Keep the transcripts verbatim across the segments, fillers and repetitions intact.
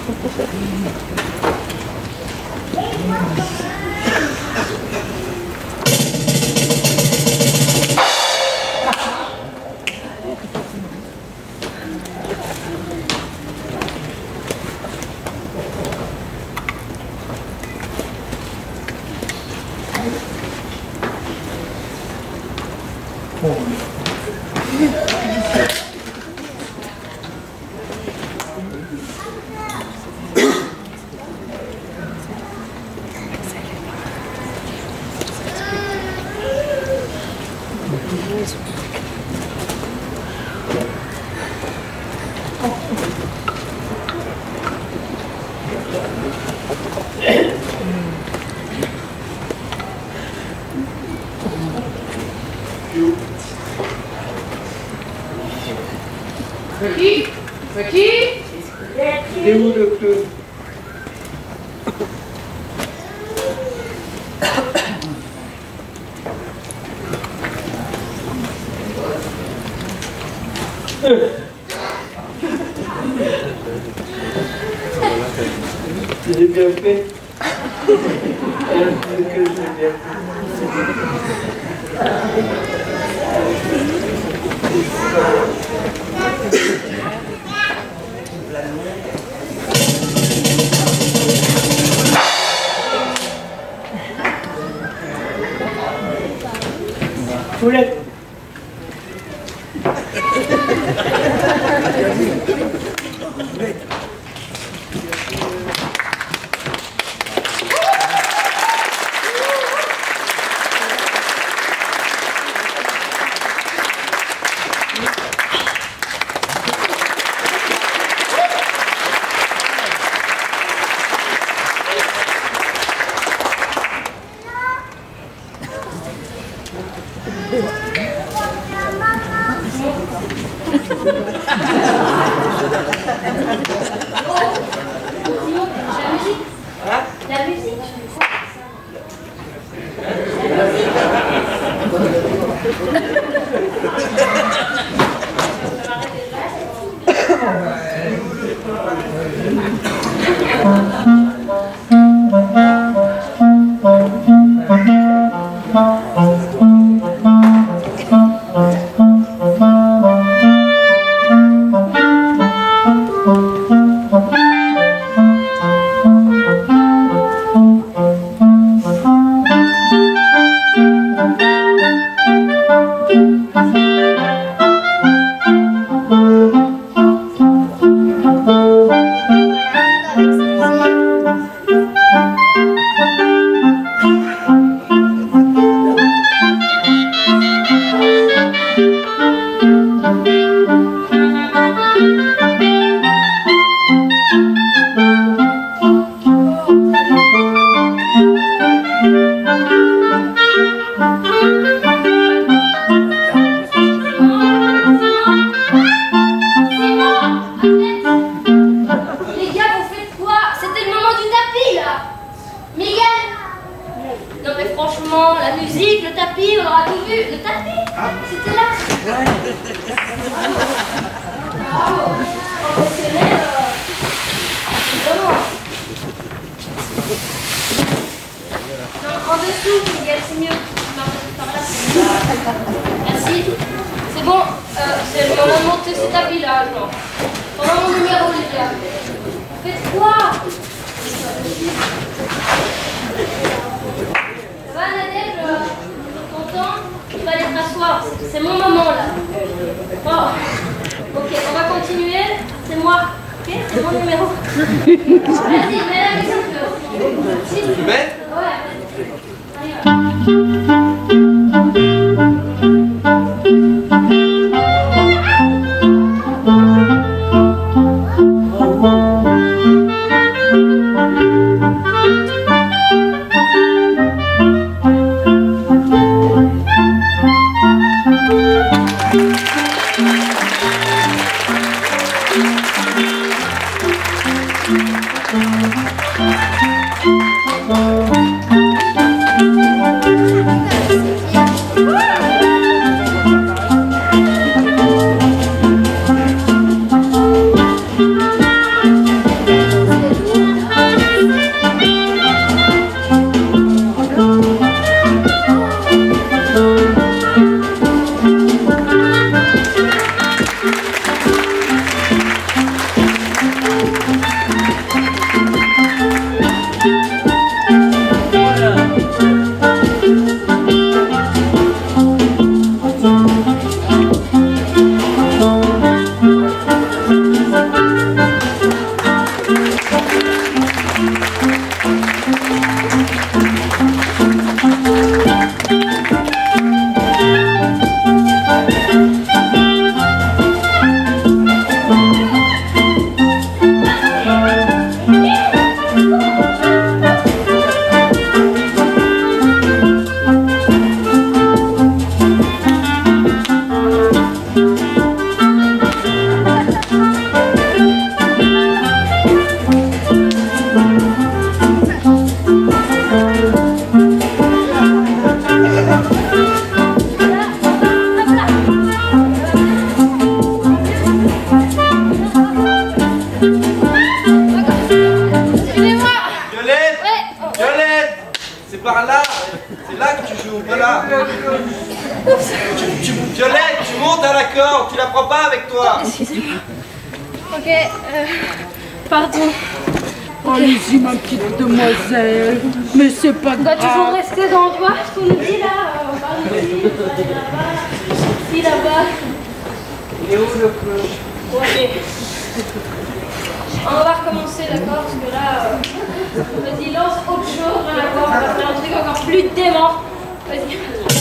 Petit, petit. Il est où le clown? J'ai bien fait. C'est que j'ai bien Poulette. La musique. Franchement, la musique, le tapis, on aura tout vu. Le tapis, c'était là. Ouais. Bravo. Professionnel. Vraiment. Non, en dessous, Miguel, c'est mieux. Par là. Merci. C'est bon. Euh, c'est on a monté ce tapis-là, genre. Pendant mon numéro, les gars. Faites quoi? Ça va, Nadège? Content? Il va aller t'asseoir. C'est mon moment, là. Oh. Ok, on va continuer. C'est moi. Ok? C'est mon numéro. Vas-y, mets la musique. Si. Tu mets? Ouais. Allez, Violette, tu montes à la corde, tu la prends pas avec toi. Ok, euh, pardon. Allez-y, ma petite demoiselle. Mais c'est pas On doit grave. toujours rester dans le droit, ce qu'on nous dit là. On va ici, là-bas, ici, là-bas. Il est où le cloche? Ok. On va recommencer, d'accord? Parce que là, euh, vas-y, lance autre chose, hein, d'accord? On va faire un truc encore plus dément. Vas-y.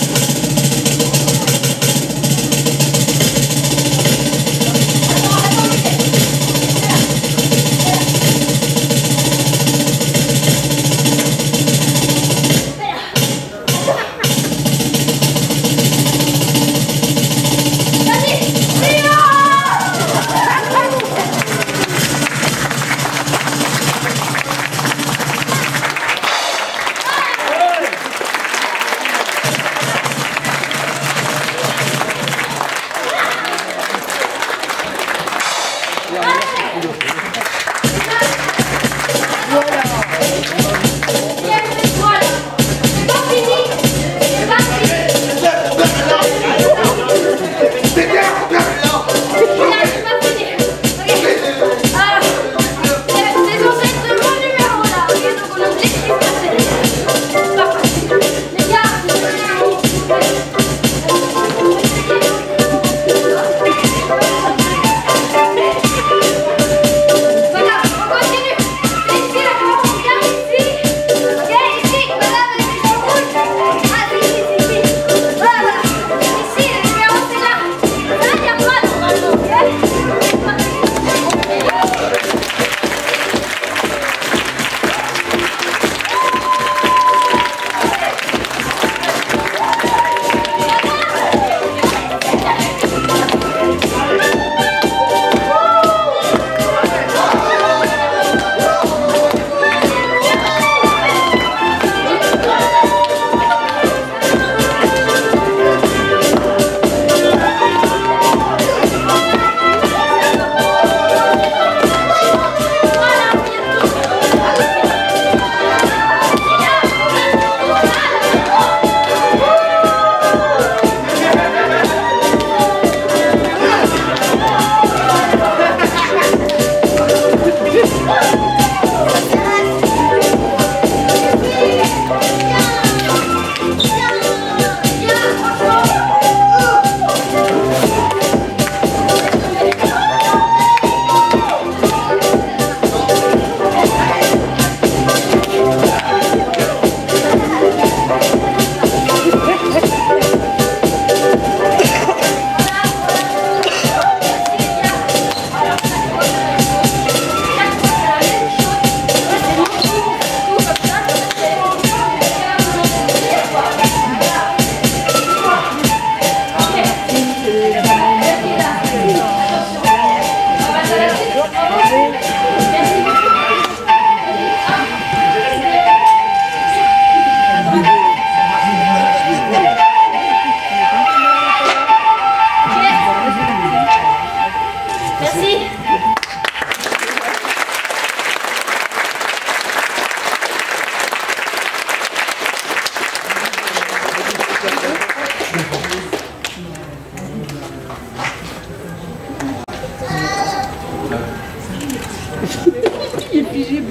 Il est figé.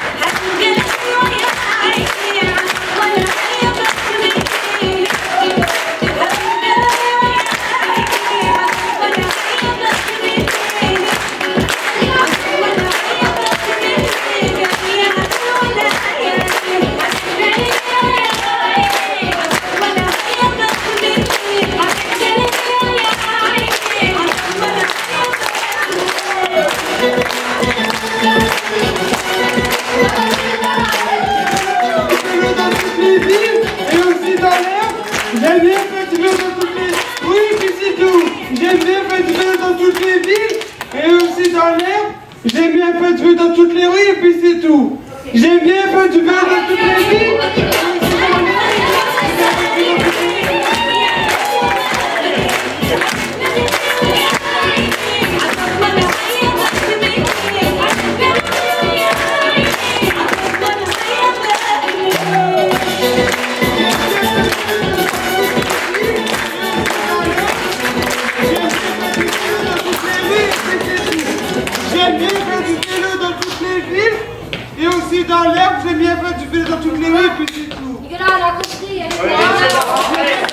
Thank you. toutes les villes et aussi dans l'herbe. J'aime bien faire du vélo dans toutes les rues et puis c'est tout. J'aime bien faire du vélo dans toutes les villes et aussi dans l'herbe. J'aime bien faire du vélo dans toutes les villes et aussi dans l'herbe, j'aime bien faire du vélo dans toutes les rues et puis c'est tout. Nicolas, on a compris. Elle est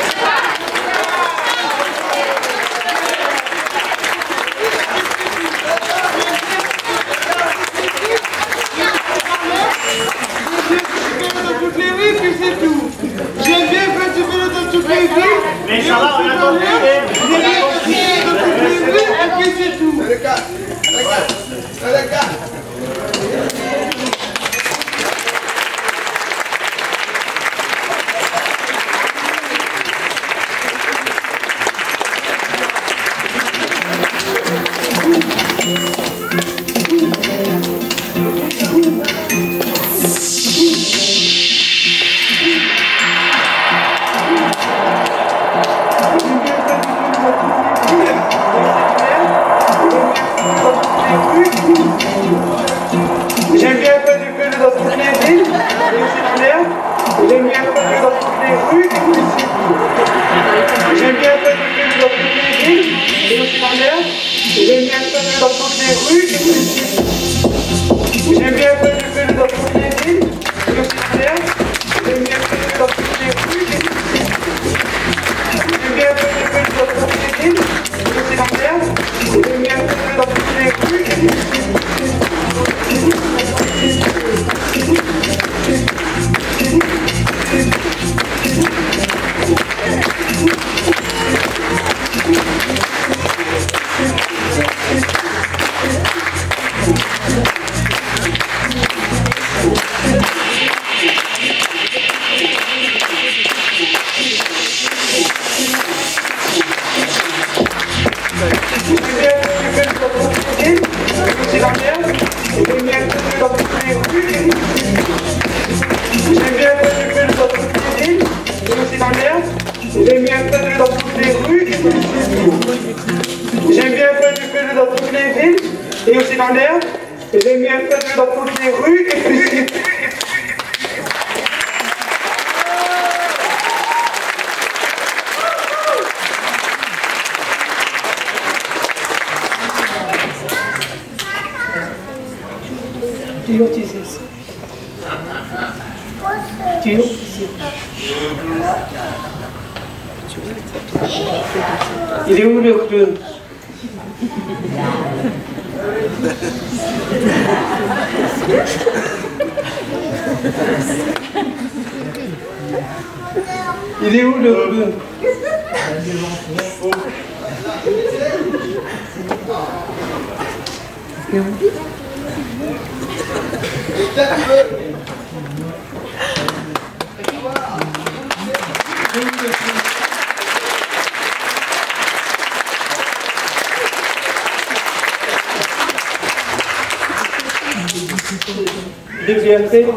dans toutes les rues et puis c'est tout. J'aime bien faire du vélo dans toutes les villes Mais et ça va, aussi on a dans compris. l'herbe, j'aime bien faire du vélo dans toutes les rues et puis c'est tout. C'est le cas. C'est le cas. C'est le cas. J'aime bien faire du vélo dans toutes les villes et aussi dans l'herbe. J'aime bien faire du vélo dans toutes les rues et puis c'est tout. J'aime bien faire du vélo dans toutes les villes et aussi dans l'herbe. J'aime bien faire du vélo dans toutes les rues et puis c'est tout. J'aime bien faire du vélo dans toutes les villes et aussi dans l'herbe. J'aime bien faire du vélo dans toutes les rues et puis c'est tout. J'aime bien faire du vélo dans toutes les villes et aussi dans l'herbe. J'aime bien faire du vélo dans toutes les rues et puis c'est tout. J'aime bien faire du vélo dans toutes les rues et puis c'est tout. J'aime bien faire du vélo dans toutes les villes et aussi dans l'herbe. J'aime bien faire du vélo dans toutes les rues et puis c'est tout. Il est où le clown? Il est où le clown? Liberté.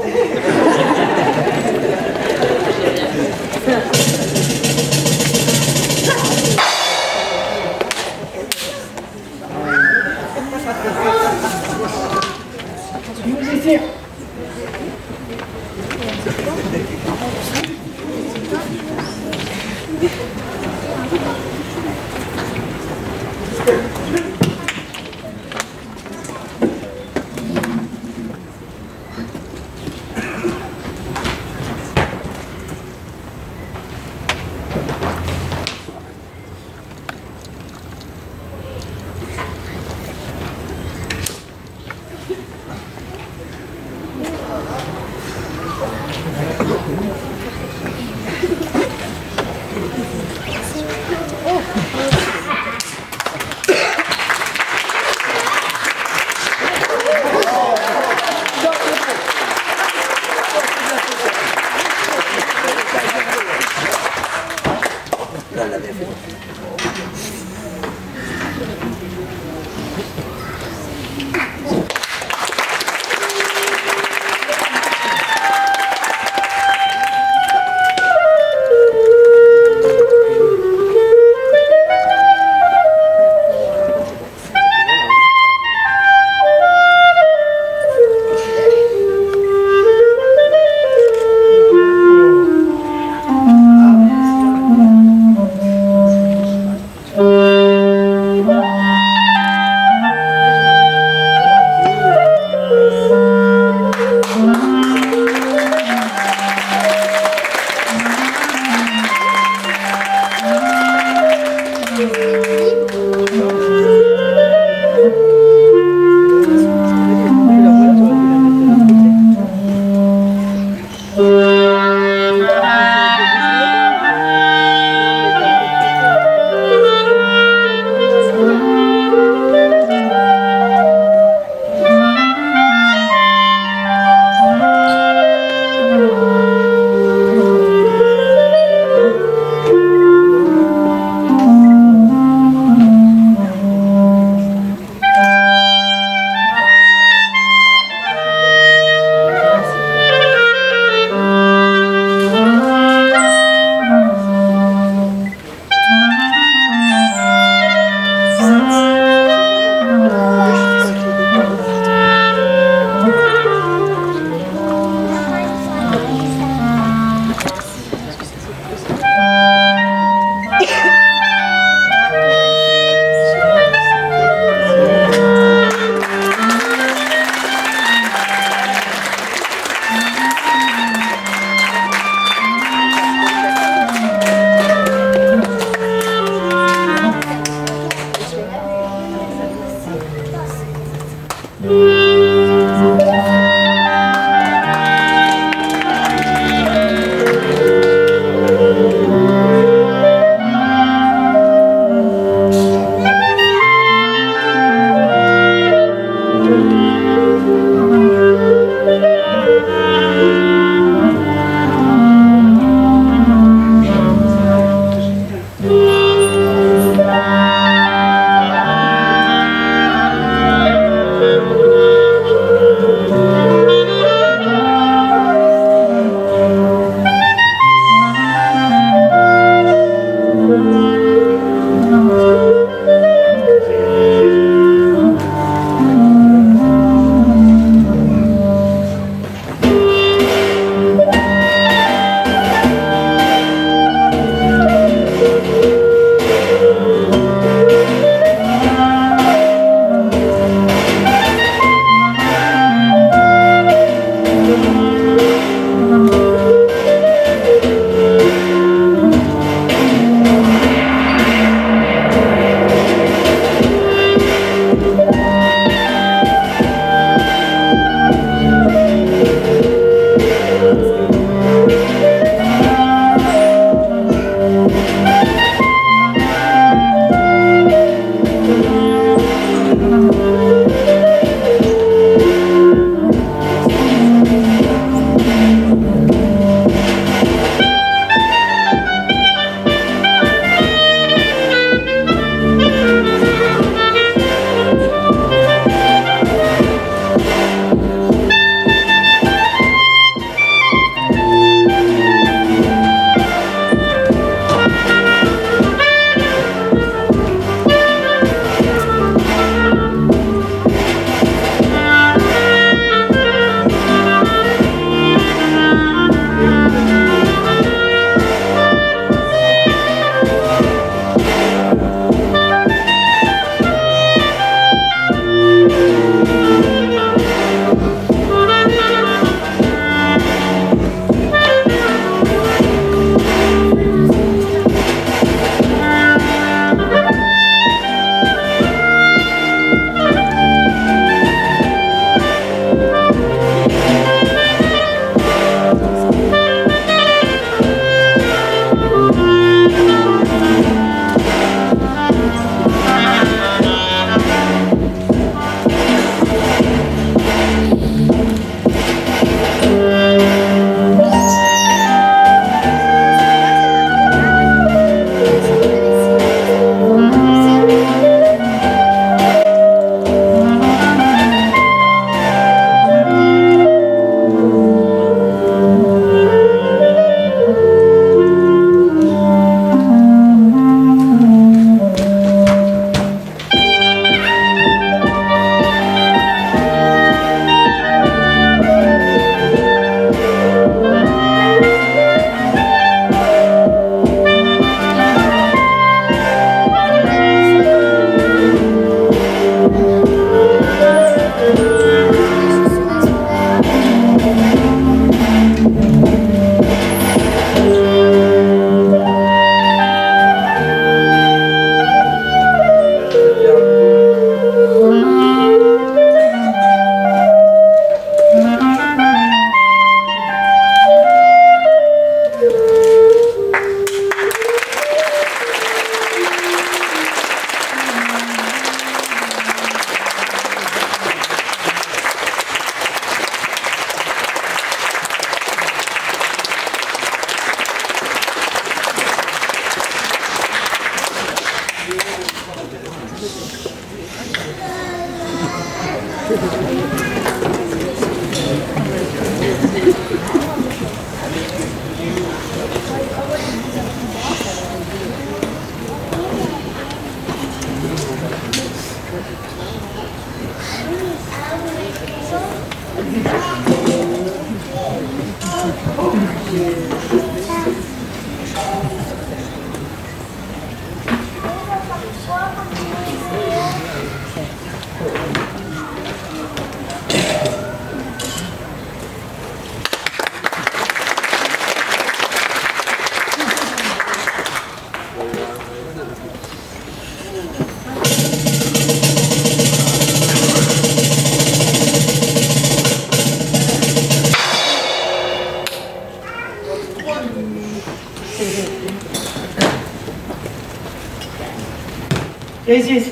Résiste.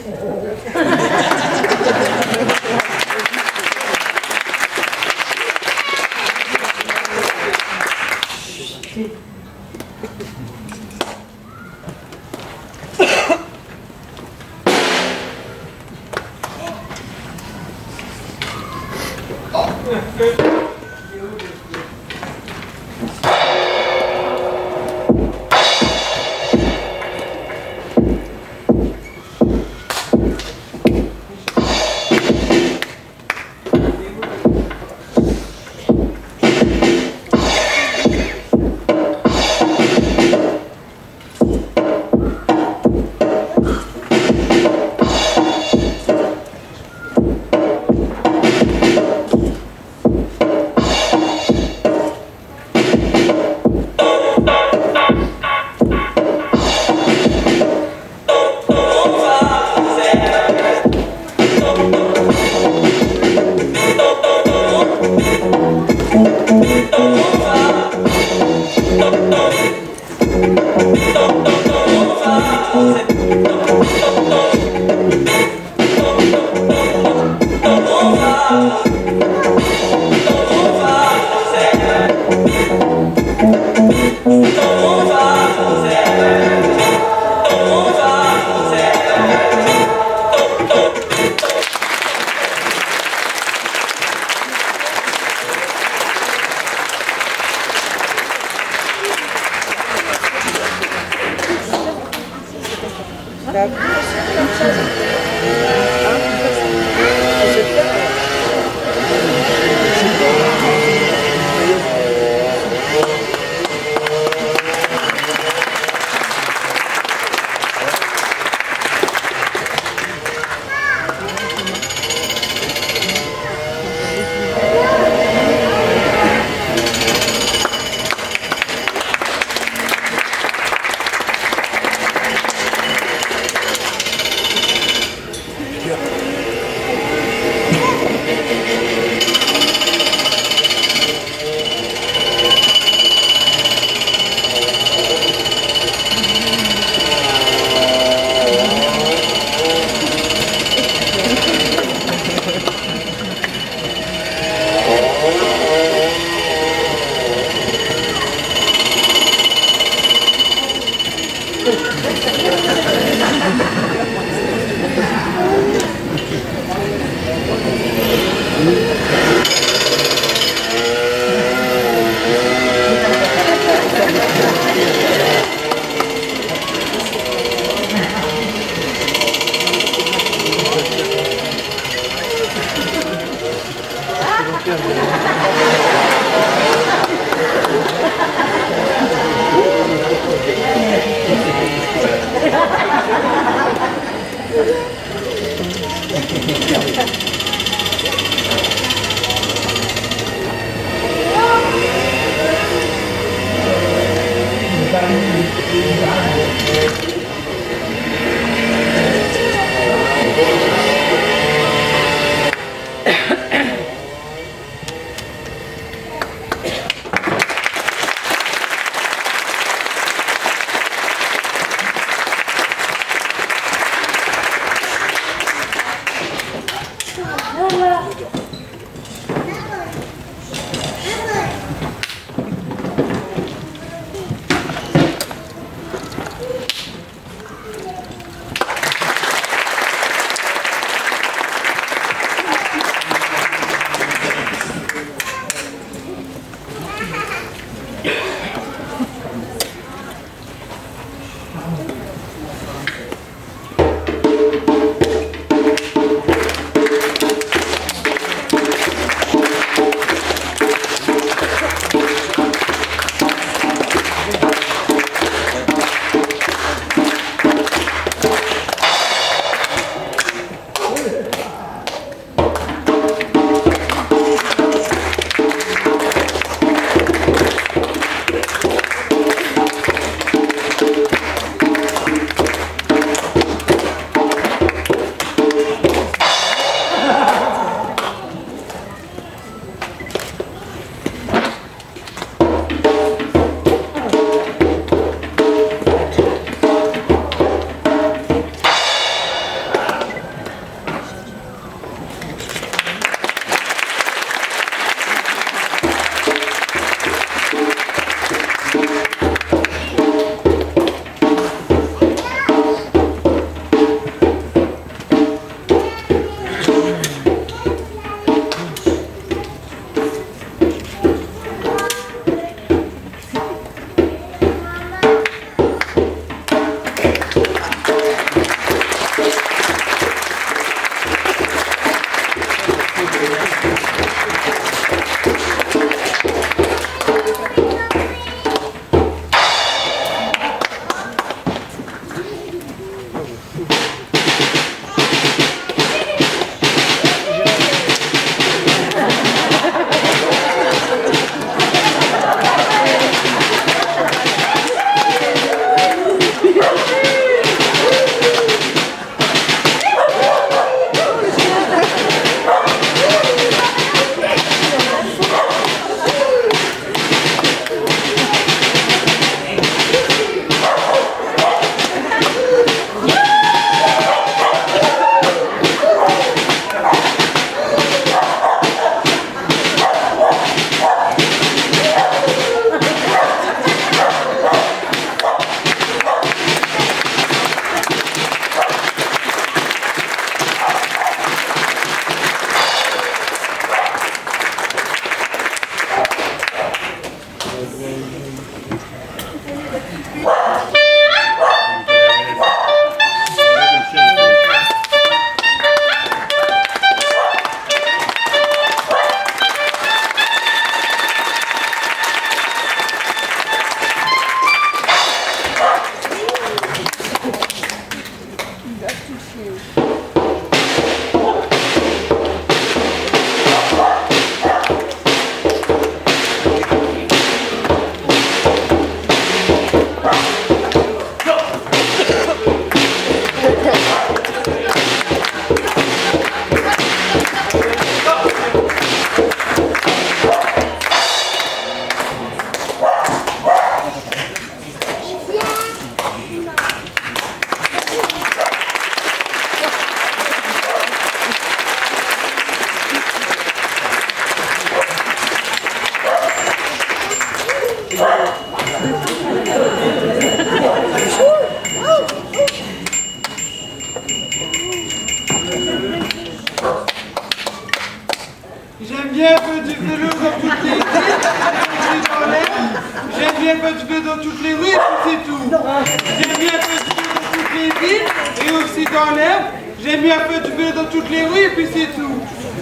du blé dans toutes les rues et puis c'est tout. J'ai mis un peu du blé dans toutes les villes et aussi dans l'herbe. J'ai mis un peu du blé dans toutes les rues et puis c'est tout.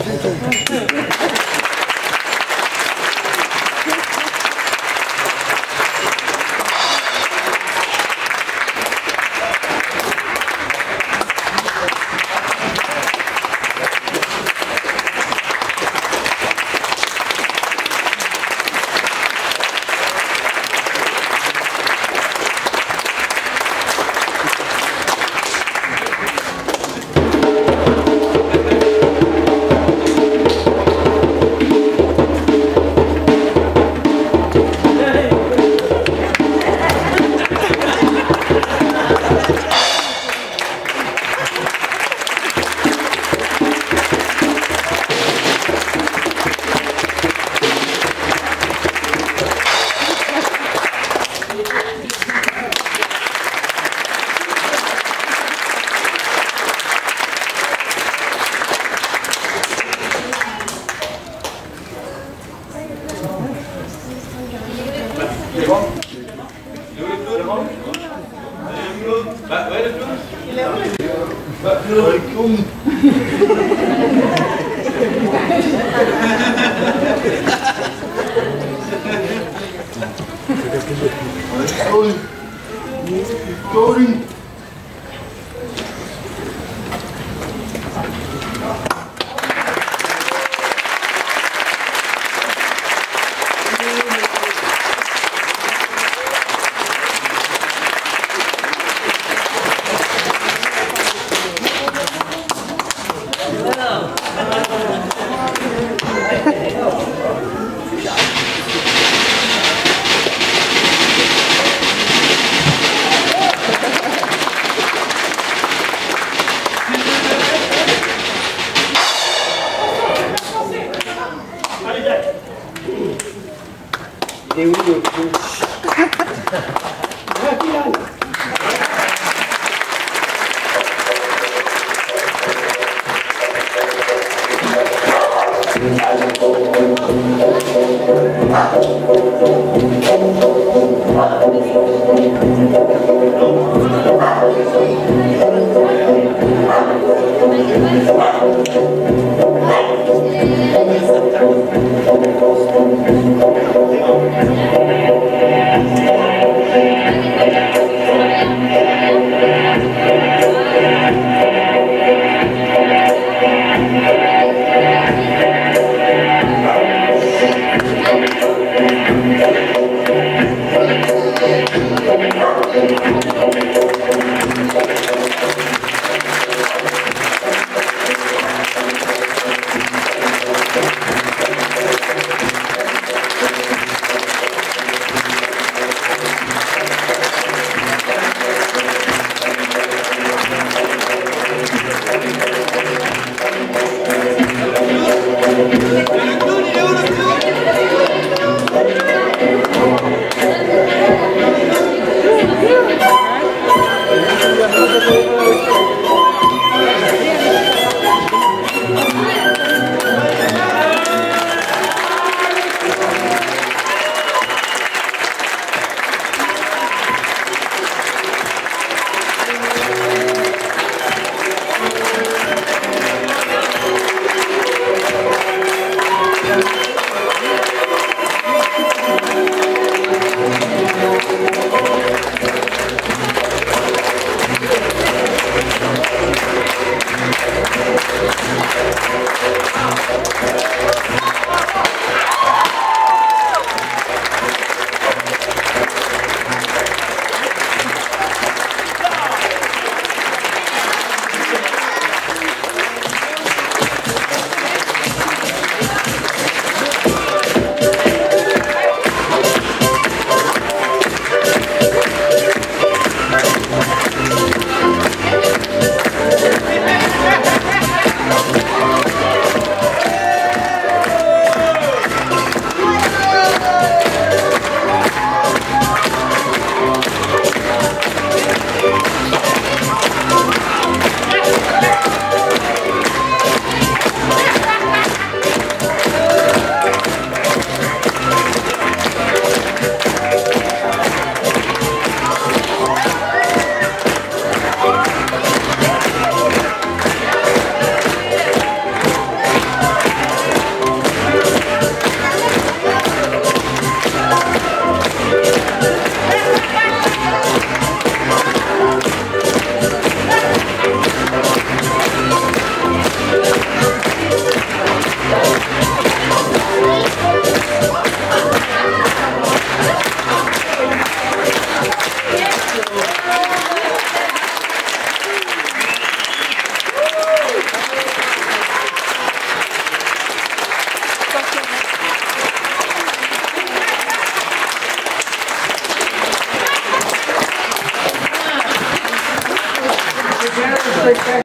Bah, ouais, le clown. Il est où le clown? Bah, le clown. Clown. Il est où le clown? très très